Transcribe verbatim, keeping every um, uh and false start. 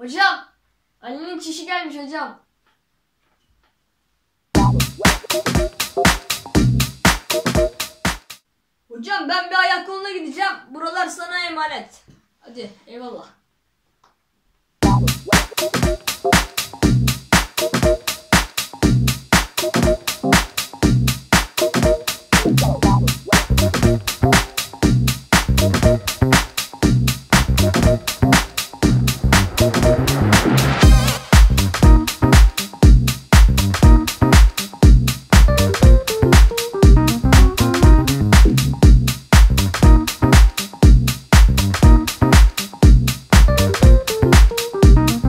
Hocam, Ali'nin çişi gelmiş hocam. Hocam ben bir ayak koluna gideceğim. Buralar sana emanet. Hadi eyvallah. We'll be right back.